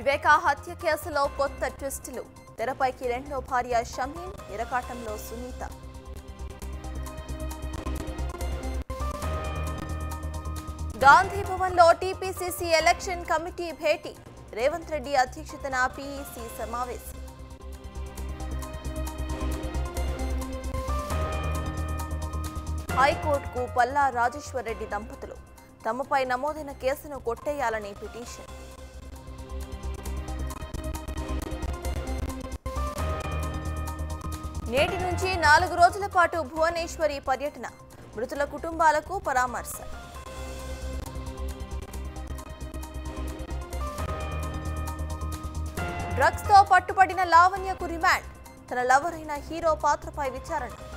వివేక హత్య కేసులో కొత్త ట్విస్టులు. తెరపైకి రెండో భార్య షమీన్, ఇరకాటంలో సునీత. గాంధీ భవన్లో టీపీసీసీ ఎలక్షన్ కమిటీ భేటీ. రేవంత్ రెడ్డి అధ్యక్షతన పీఈసీ సమావేశం. హైకోర్టుకు పల్లా రాజేశ్వర్ రెడ్డి దంపతులు. తమపై నమోదైన కేసును కొట్టేయాలని పిటిషన్. నేటి నుంచి 4 రోజుల పాటు భువనేశ్వరి పర్యటన. మృతుల కుటుంబాలకు పరామర్శ. డ్రగ్స్ తో పట్టుబడిన లావణ్యకు రిమాండ్. తన లవర్ అయిన హీరో పాత్రపై విచారణ.